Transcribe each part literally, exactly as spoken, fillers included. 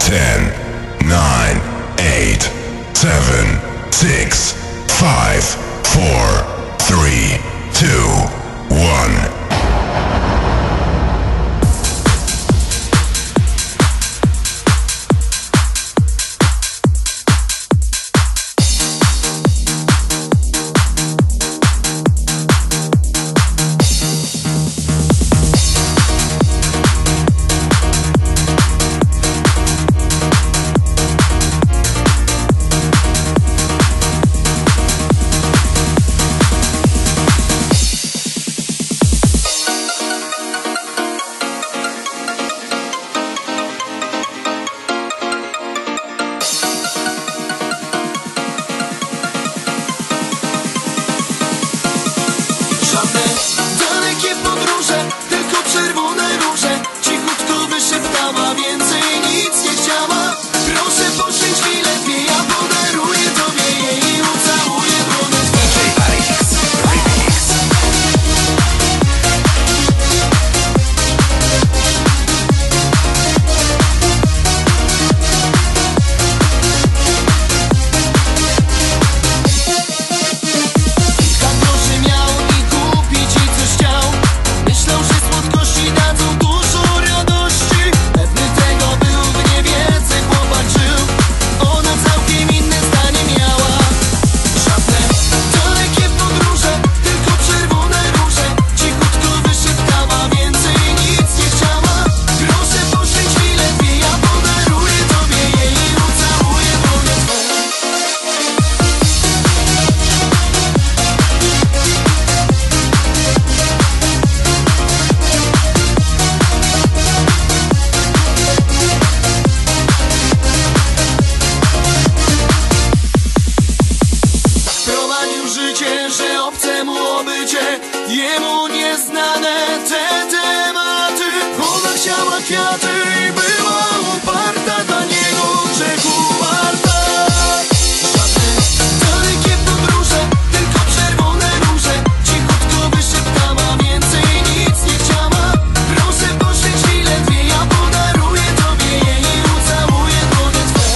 ten, nine, eight, seven, six, five, four, three, two, one. Jemu nieznane te tematy. Ona chciała kwiaty i była uparta, dla niego grzechu warta. Żadne dalekie podróże, tylko czerwone róże. Cichutko wyszeptała, więcej nic nie chciała. Proszę poświęć chwilę dwie, ja podaruję tobie jej i ucałuję dłonie twe.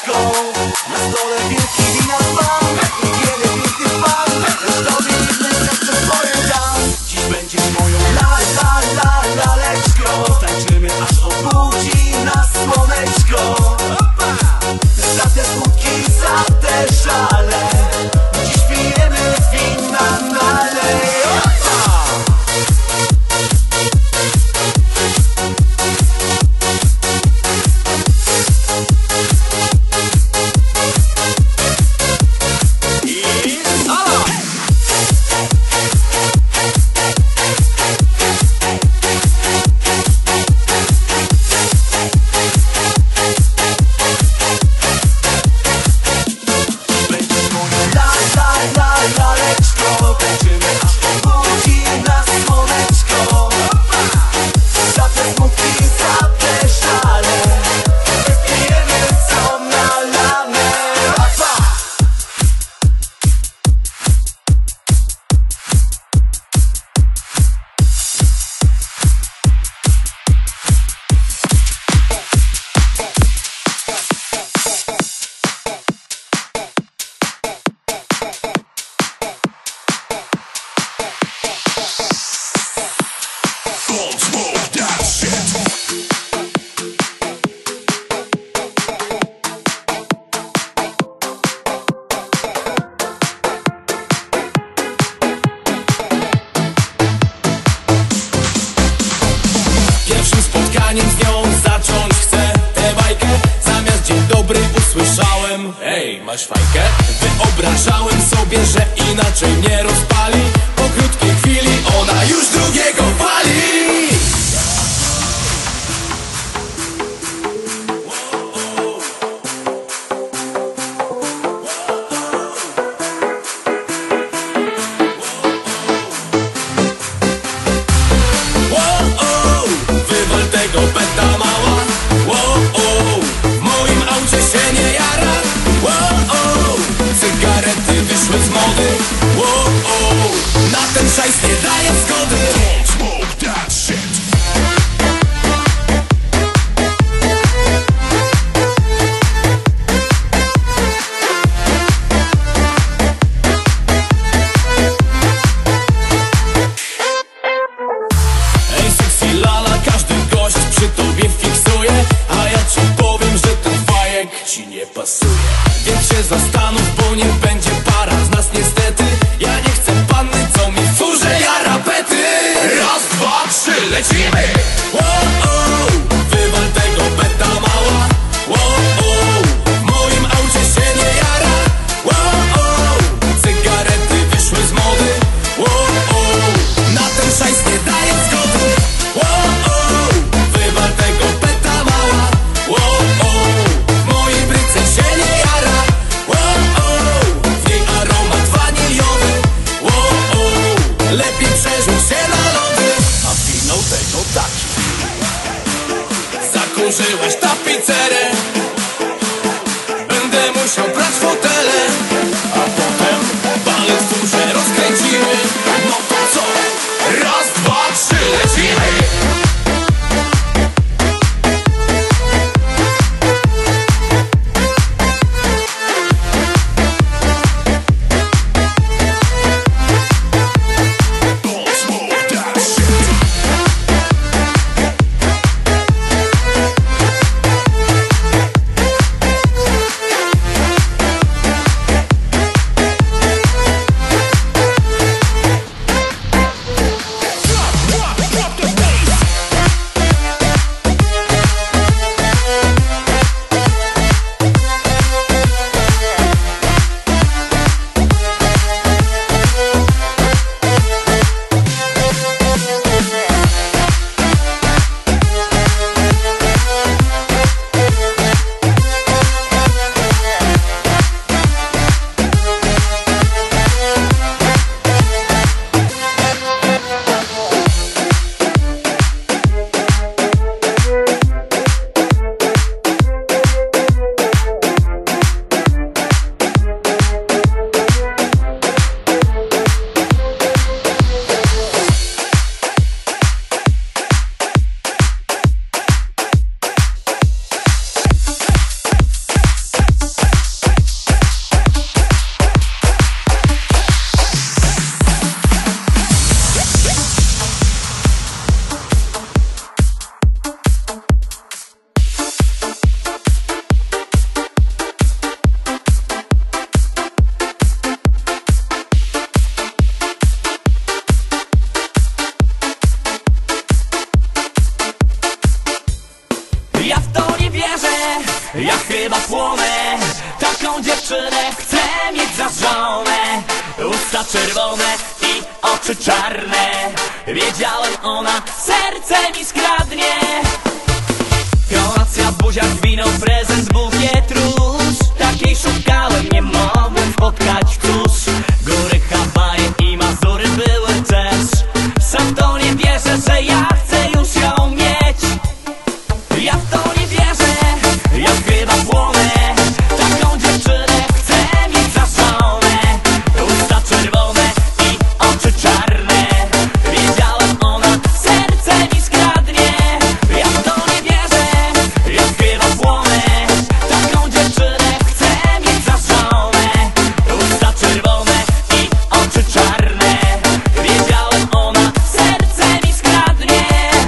łóżeczko, na stole wielki wina dzban i wiele pięknych par, lecz tobie jedne serce swoje dam. Dziś będziesz moją la la la laleczko, tańczymy aż obudzi nas słoneczko. Za te smutki, za te żale, dziś pijemy wina nalej. Pierwszym spotkaniem z nią zacząć chcę tę bajkę. Zamiast dzień dobry usłyszałem: hej, masz fajkę? Wyobrażałem sobie, że inaczej mnie rozpali. Po krótkiej chwili ona już drugiego pali. Tego beta mała, wow, w moim aucie się nie jara, wow, cygarety wyszły z mody, wow, na ten szajs nie daje zgody. Don't smoke that shit. Ej, sexy lala, każdy gość przy tobie fiksuje, a ja ci powiem, że ten fajek ci nie pasuje. Więc się zastanów, bo nie będzie para z nas niestety. Ja nie chcę panny, co mi furze jara pety. Raz, dwa, trzy, lecimy! Wow, wywal tego beta mała, wow, w moim aucie się nie jara, wow, cygarety wyszły z mody, wow, na ten szajs nie daje zgody. Wow, wywal tego beta mała, wow, w mojej bryce się nie jara, wow, w niej aromat waniliowy, wow, lepiej przeżył się na lody. A finał tego taki. Taką dziewczynę chcę mieć za żonę. Usta czerwone i oczy czarne. Wiedziałem, ona serce mi skradnie. Kolacja, buziak, wino, prezent, bukiet róż. Takiej szukałem, nie mogłem spotkać, cóż. Góry, Hawaje i Mazury były też. Sam w to nie wierzę, że ja chcę już ją mieć. Ja w to nie wierzę, ja chyba płonę. Taką dziewczynę chcę mieć za żonę. Usta czerwone i oczy czarne. Wiedziałem, ona serce mi skradnie. Ja w to nie wierzę, ja chyba płonę. Taką dziewczynę chcę mieć za żonę. Usta czerwone i oczy czarne. Wiedziałem, ona serce mi skradnie.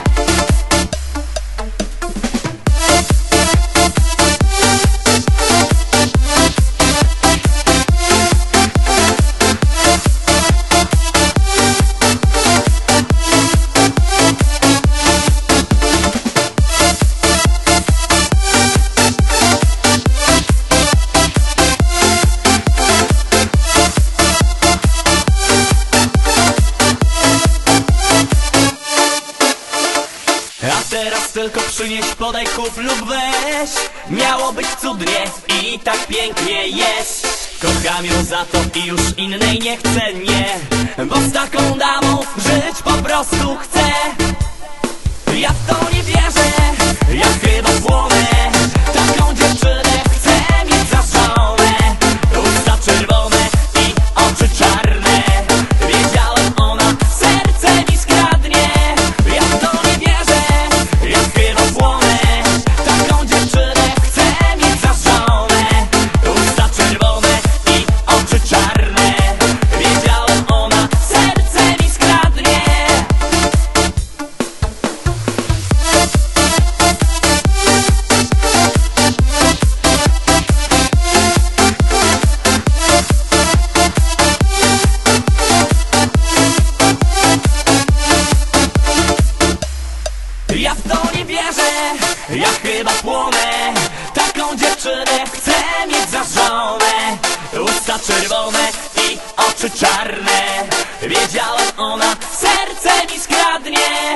A teraz tylko przynieś, podaj, kup lub weź. Miało być cudnie i tak pięknie jest. Kocham ją za to i już innej nie chcę, nie. Bo z taką damą żyć po prostu chcę. Ja w to nie wierzę, ja chyba płonę. Taką dziewczynę chcę mieć za żonę. Usta czerwone i oczy czarne. Wiedziałem, ona serce mi skradnie. Ja w to nie wierzę, ja chyba płonę. Taką dziewczynę chcę mieć za żonę. Usta czerwone i oczy czarne. Wiedziałem, ona serce mi skradnie. Ja w to nie wierzę, ja chyba płonę. Taką dziewczynę chcę mieć za żonę. Usta czerwone i oczy czarne. Wiedziałem, ona serce mi skradnie.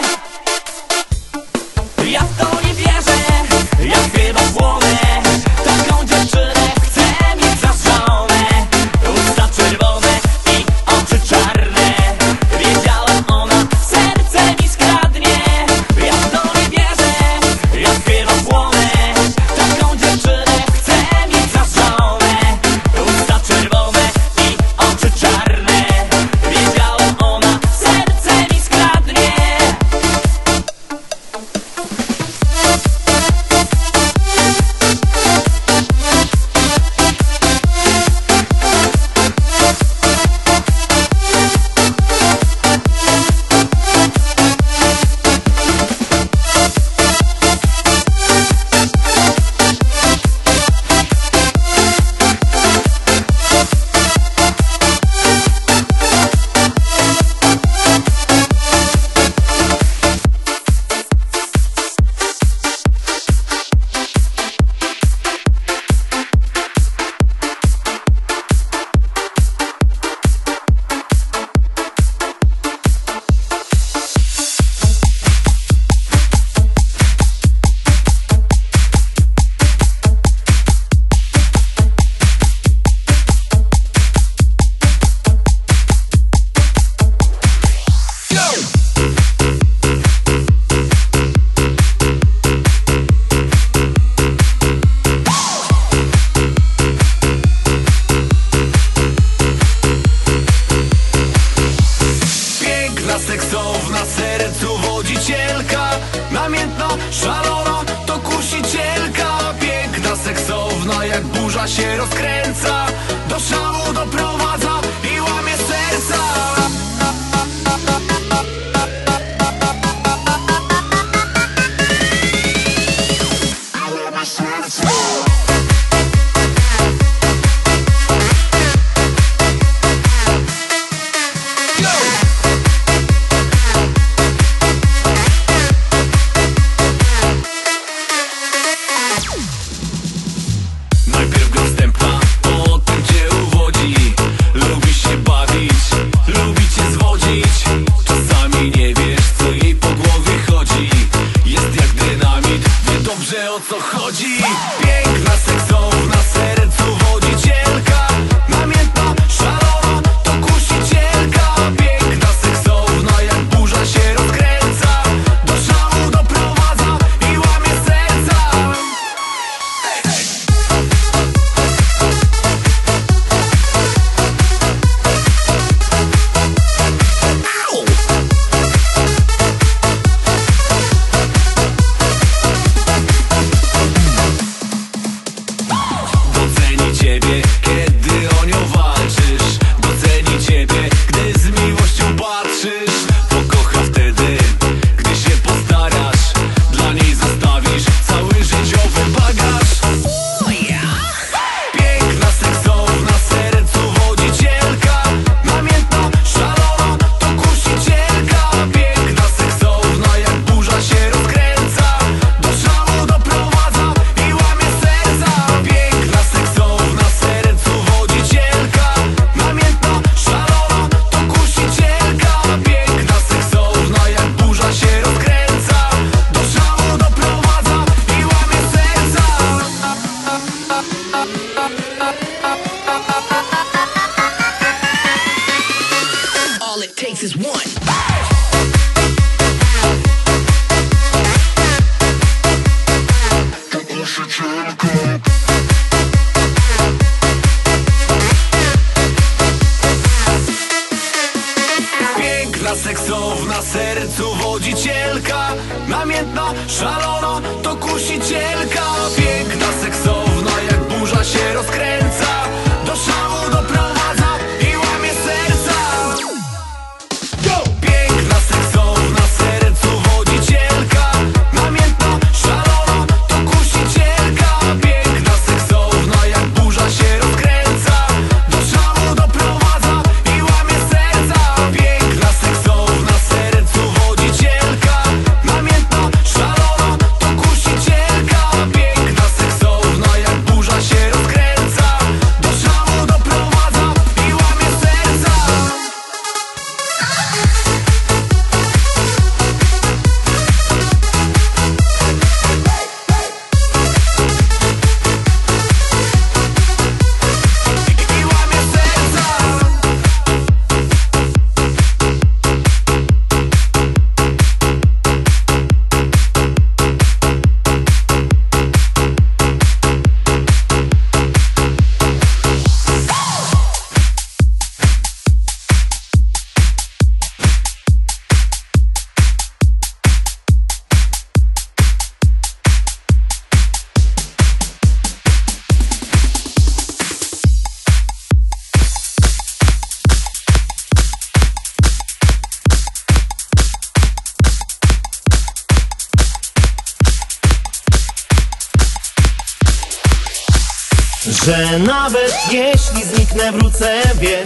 Ja w to nie wierzę, ja chyba płonę. Taką dziewczynę chcę mieć za żonę. Usta czerwone i oczy czarne. Wiedziałem, ona serce mi skradnie. Ja w to nie wierzę, ja chyba płonę. Taką dziewczynę chcę mieć za żonę. Usta czerwone i oczy czarne. Wiedziałem, ona serce mi skradnie. Piękna, seksowna, sercu wodzicielka. Namiętna, szalona, to kusicielka. Piękna, seksowna, jak burza się rozkręca. Do szału doprowadza i łamie serca. Najpierw go stępa, All it takes is one. Piękna, seksowna, sercu wodzicielka, namiętna, szalona, to kusicielka. Piękna, seksowna, jak burza się rozkręca, do szału doprowadza i łamie serca. Piękna, seksowna, sercu wodzicielka, namiętna, szalona, to kusicielka. Piękna, seksowna, jak burza się rozkręca, do szału doprowadza i łamie serca. Piękna, seksowna, sercu wodzicielka, namiętna, szalona, to kusicielka. Piękna, seksowna, jak burza się rozkręca, do szału doprowadza i łamie serca. I łamie serca. Że nawet jeśli zniknę, wrócę, wie.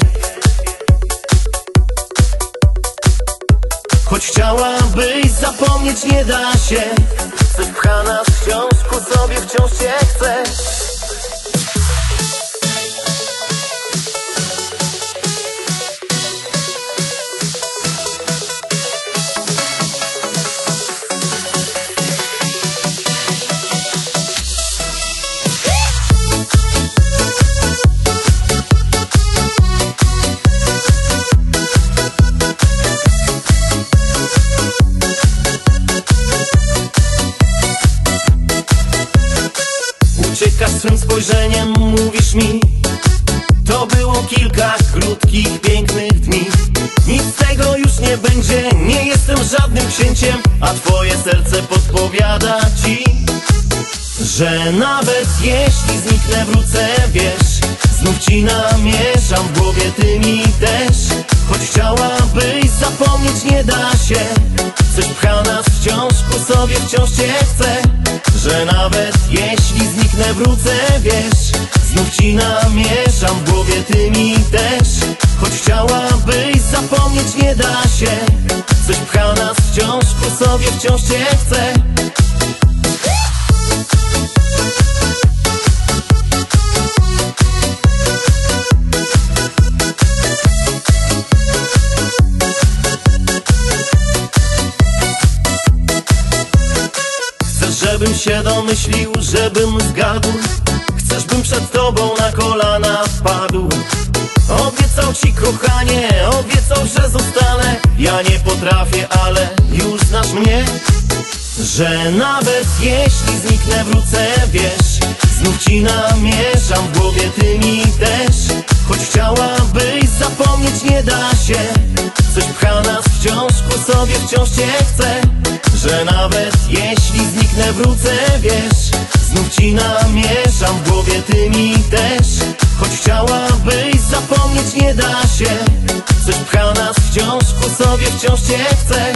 Choć chciałabyś zapomnieć, nie da się. Coś pcha nas wciąż ku sobie, wciąż cię chcę. Uciekasz swym spojrzeniem, mówisz mi, to było kilka krótkich, pięknych dni. Nic z tego już nie będzie, nie jestem żadnym księciem, a twoje serce podpowiada ci, że nawet jeśli zniknę, wrócę, wiesz. Znów ci namieszam w głowie, ty mi też. Choć chciałabyś zapomnieć, nie da się. Coś pcha nas wciąż ku sobie, wciąż cię chcę. Że nawet jeśli zniknę, wrócę, wiesz. Znów ci namieszam w głowie, ty mi też. Choć chciałabyś zapomnieć, nie da się. Coś pcha nas wciąż ku sobie, wciąż cię chcę. Żebym się domyślił, żebym zgadł. Chcesz, bym przed tobą na kolana wpadł. Obiecał ci, kochanie, obiecał, że zostanę. Ja nie potrafię, ale już znasz mnie. Że nawet jeśli zniknę, wrócę, wiesz. Znów ci namieszam w głowie, ty mi też. Choć chciałabyś zapomnieć, nie da się. Coś pcha nas wciąż ku sobie, wciąż cię chcę. Że nawet jeśli zniknę, wrócę, wiesz. Znów ci namieszam w głowie, ty mi też. Choć chciałabyś zapomnieć, nie da się. Coś pcha nas wciąż ku sobie, wciąż cię chcę.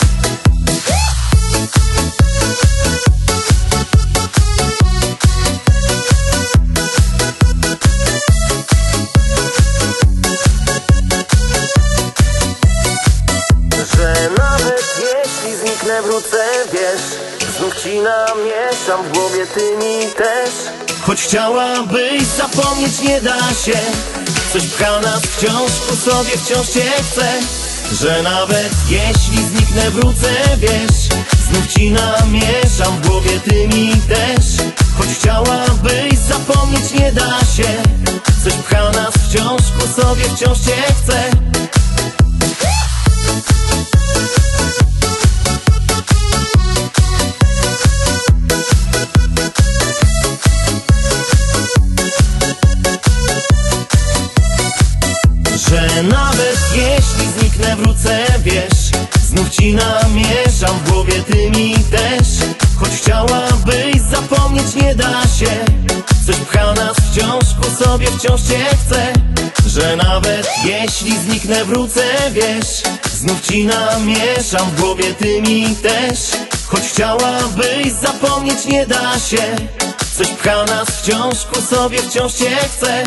Że nawet jeśli zniknę, wrócę, wiesz. Znów ci namieszam w głowie, ty mi też. Choć chciałabyś zapomnieć, nie da się. Coś pcha nas wciąż ku sobie, wciąż cię chcę. Że nawet jeśli zniknę, wrócę, wiesz. Znów ci namieszam w głowie, ty mi też. choć chciałabyś zapomnieć nie da się. Coś pcha nas wciąż ku sobie, wciąż cię chce. Że nawet jeśli zniknę, wrócę, wiesz, znów ci namieszam w głowie, ty mi też. Choć chciałabyś zapomnieć nie da się. Coś pcha nas wciąż ku sobie, wciąż cię chce. Że nawet jeśli zniknę, wrócę, wiesz, znów ci namieszam w głowie, ty mi też. Choć chciałabyś zapomnieć nie da się. Coś pcha nas wciąż ku sobie, wciąż cię chce.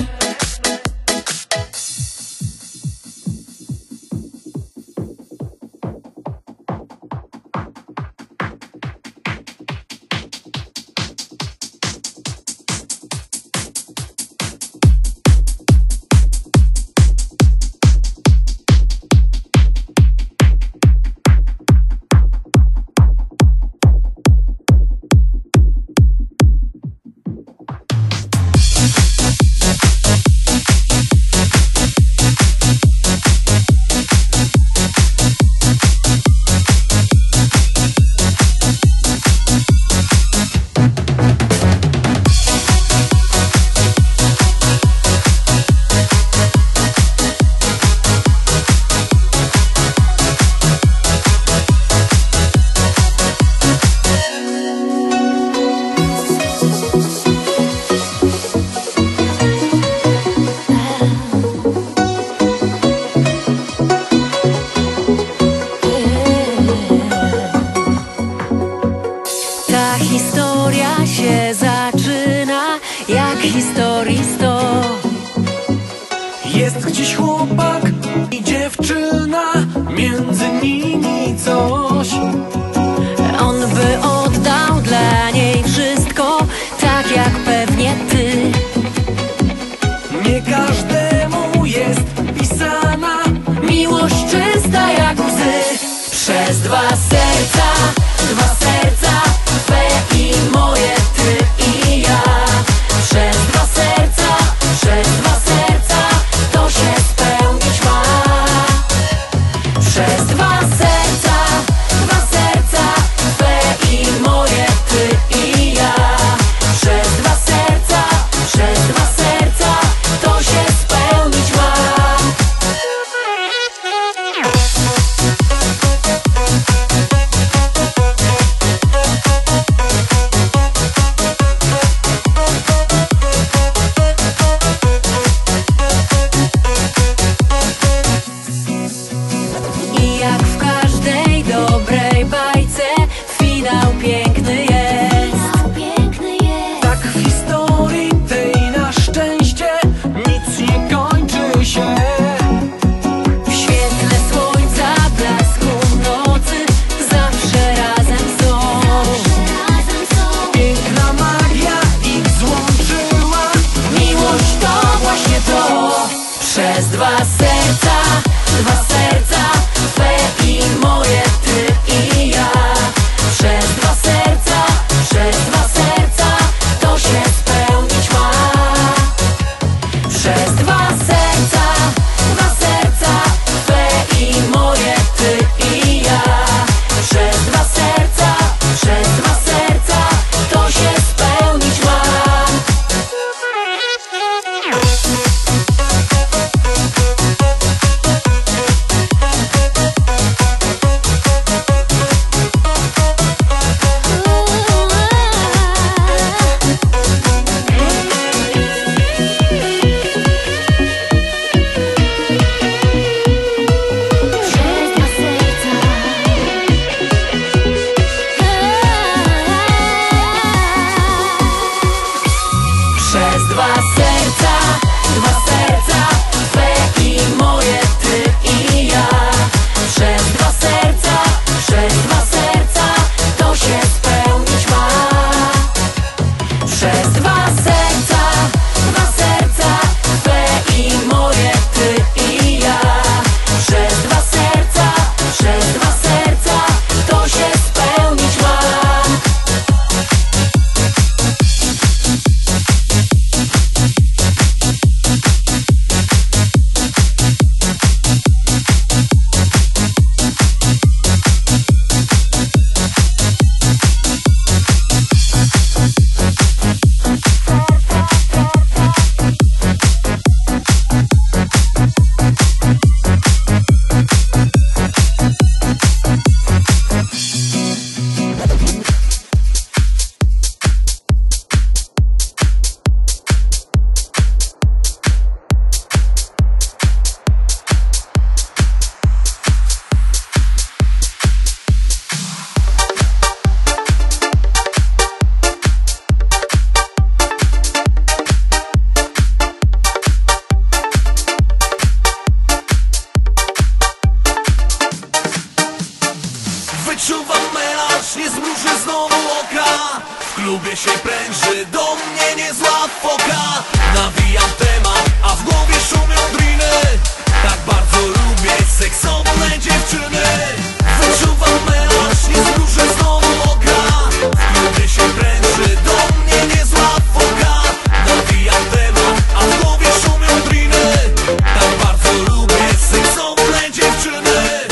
klubie się pręży do mnie niezła foka. Nawijam temat, a w głowie szumią driny. Tak bardzo lubię seksowne dziewczyny. Wyczuwam melanż, nie zruszę znowu oka. W klubie się pręży do mnie niezła foka. Nawijam temat, a w głowie szumią driny. Tak bardzo lubię seksowne dziewczyny.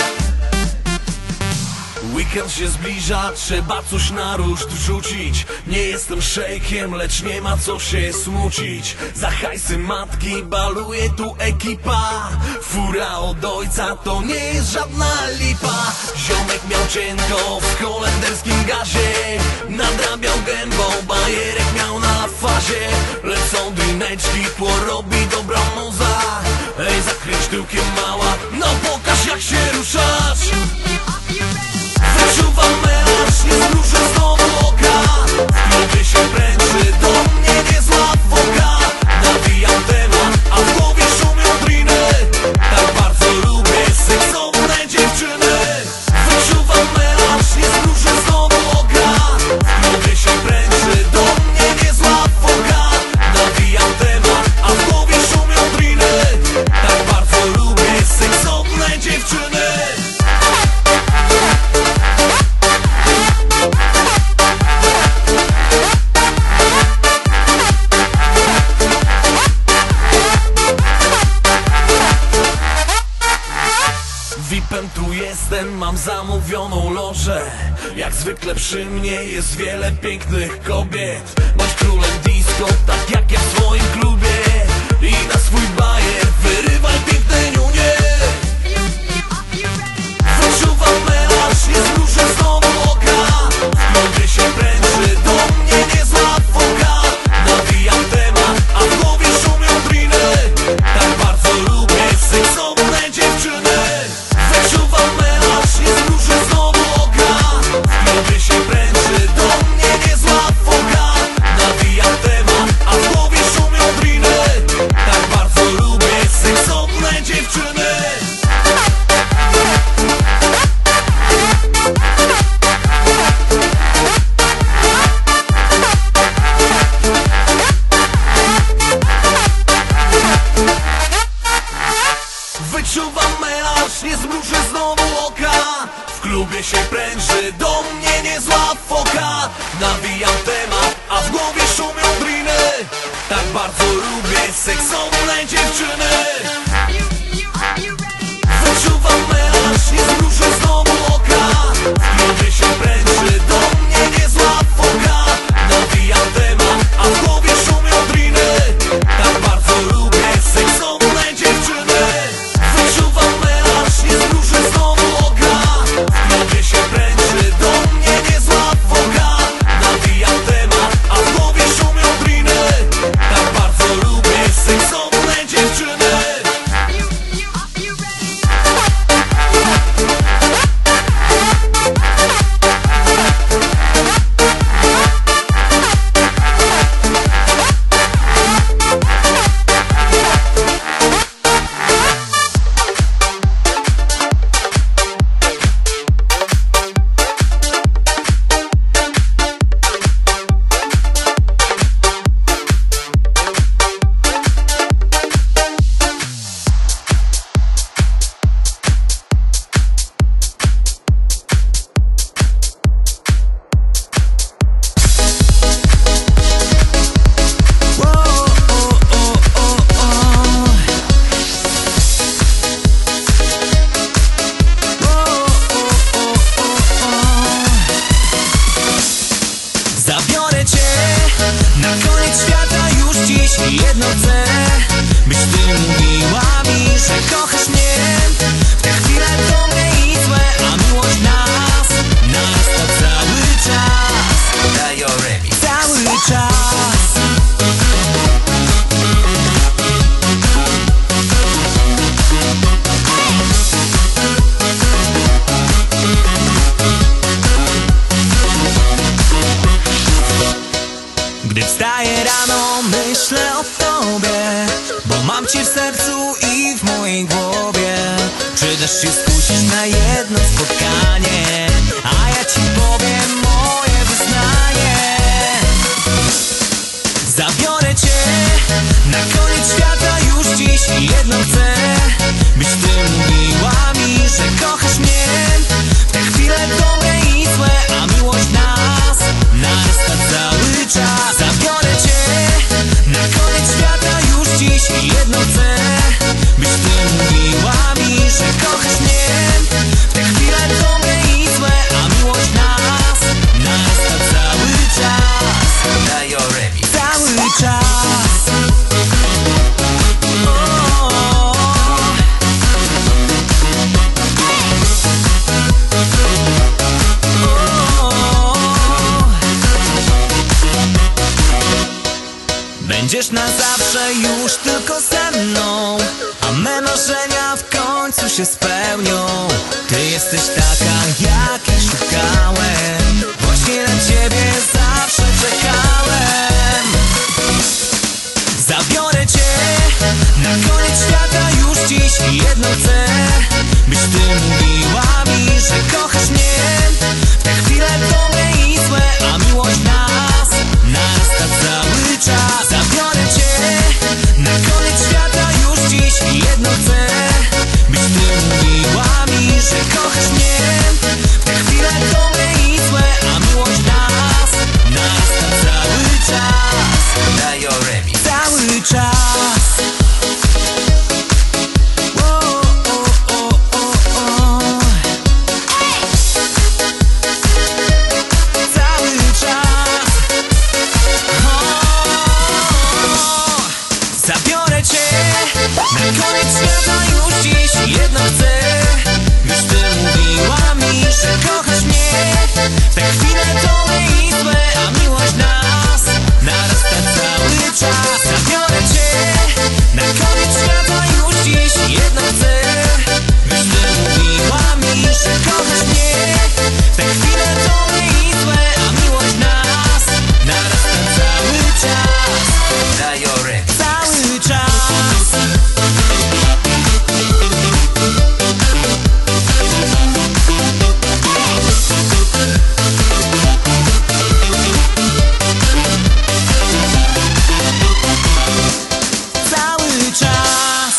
Weekend się zbliża, trzeba coś na ruszt wrzucić. Nie jestem szejkiem, lecz nie ma co się smucić. Za hajsy matki baluje tu ekipa. Fura od ojca to nie jest żadna lipa. Ziomek miał cienko w holenderskim gazie. Nadrabiał gębą, bajerek miał na fazie. Lecą drineczki, porobi dobra muza. Ej, zakręć tyłkiem mała, no pokaż jak się ruszasz. Wyczuwam melanż, nie zruszę znowu oka. W klubie się pręży do mnie niezła foka. Nawijam temat, a w głowie szumią driny. Tak bardzo lubię seksowne dziewczyny. Wyczuwam melanż, nie zruszę znowu oka. W klubie się pręży do mnie niezła foka. Nawijam temat, a w głowie szumią driny. Tak bardzo lubię seksowne dziewczyny. V I P-em tu jestem, mam zamówioną lożę. Jak zwykle przy mnie jest wiele pięknych kobiet. Bądź królem disco, tak jak ja w swoim klubie. I na swój bajer wyrywaj piękne niunie. Wyczuwam melanż, nie zruszę znowu oka. W klubie się pręży do mnie niezła foka. Nawijam temat, a w głowie szumią driny. Tak bardzo lubię seksowne dziewczyny. Wyczuwam melanż, nie zruszę znowu oka. W klubie się pręży do mnie niezła foka. Nawijam temat, a w głowie szumią driny. Tak bardzo lubię seksowne dziewczyny. Wyczuwam melanż, nie zmrużę znowu oka. W klubie się pręży do mnie niezła foka. Nawijam temat, a w głowie szumią driny. Tak bardzo lubię seksowne dziewczyny. Wyczuwam melanż, nie zmrużę znowu oka. W klubie się pręży do mnie niezła foka. Nawijam temat, a w głowie szumią driny. Tak bardzo lubię seksowne dziewczyny. Wyczuwam melanż, nie zruszę znowu oka. W klubie się pręży do mnie niezła foka. Nawijam temat, a w głowie szumią driny. Tak bardzo lubię seksowne dziewczyny. Zabiorę cię na koniec świata już dziś. Jedno chcę, byś ty mówiła mi, że kochasz mnie. W te chwile dobre i złe, a miłość nas narasta cały czas. Cały czas. Gdy wstaję rano, myślę o tobie, bo mam cię w sercu i w mojej głowie. Czy dasz się skusić na jedno spotkanie, a ja ci powiem moje wyznanie. Na koniec świata już dziś jedno chcę, byś ty mówiła mi, że kochasz mnie. Te chwile dobre i złe, a miłość nas narasta cały czas. Zabiorę cię, na koniec świata już dziś jedno chcę, byś ty mówiła mi, że kochasz mnie. Te chwile dobre i złe, a miłość nas narasta cały czas. Cały czas. Będziesz na zawsze już tylko ze mną, a me marzenia w końcu się spełnią. Ty jesteś taka, jakiej szukałem, właśnie na ciebie zawsze czekałem. Zabiorę cię, na koniec świata już dziś jedno chcę, byś ty mówiła mi, że kochasz mnie. Te chwile dobre i złe, a miłość nas narasta cały czas. Zabiorę cię, na koniec świata już dziś jedno chcę, byś ty mówiła mi, że kochasz mnie. Te chwile dobre i złe, a miłość nas narasta cały czas. Cały czas. O, o, o, o, o. Cały czas. O. Zabiorę cię, na koniec świata już dziś jedno chcę, byś ty mówiła mi, że kochasz mnie. Te chwile dobre i złe, a miłość nas narasta cały czas. Zabiorę cię, na koniec świata już dziś jedno chcę, byś ty mówiła mi, że kochasz mnie. Te chwile dobre i złe, a miłość nas narasta cały czas. Cały czas. Cały czas.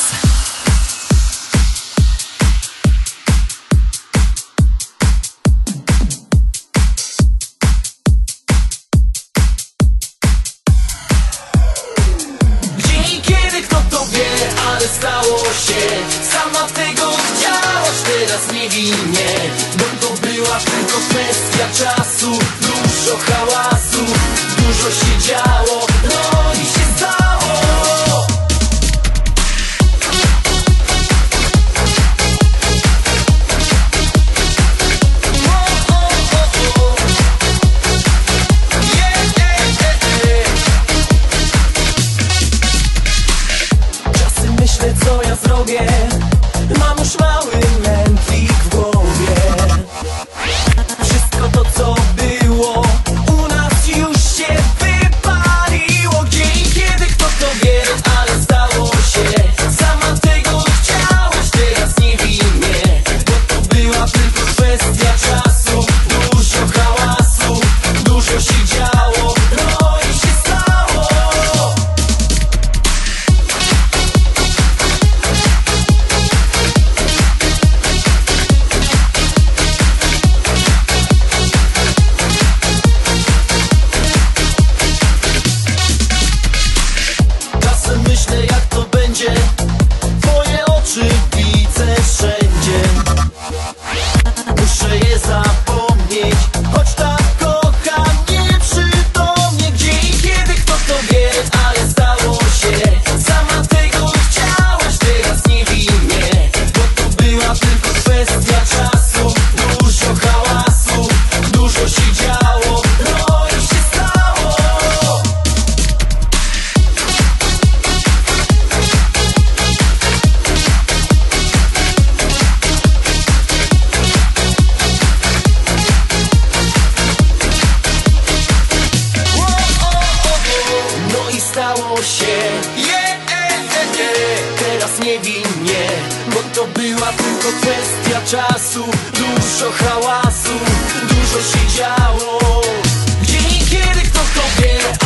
Dzień, kiedy kto to wie, ale stało się. Sama tego chciałaś, teraz niewinnie, bo to była tylko kwestia czasu. Dużo hałasu, dużo się działo, no i się stało. O, o, o, o. Yeah, yeah, yeah, yeah. Czasem myślę, co ja zrobię, mam już mały mętlik w głowie. Wszystko to, co było u nas, już się wypaliło. Gdzie i kiedy, kto to wie, ale stało się. Sama tego chciałaś, teraz niewinnie, bo to była tylko kwestia czasu. Dużo hałasu, dużo się działo, no i się stało. Czasem myślę, jak to będzie, twoje oczy widzę wszędzie. Muszę je zapomnieć, choć tak kocham nieprzytomnie. Gdzie i kiedy, kto to wie, ale stało się. Sama tego chciałaś, teraz niewinnie, bo to była tylko kwestia czasu. Dużo hałasu, dużo się działo, no i się stało. No i stało się, yeah, yeah, yeah. Teraz niewinnie, bo to była tylko kwestia czasu. Dużo hałasu, dużo się działo. Gdzie i kiedy, kto to wie,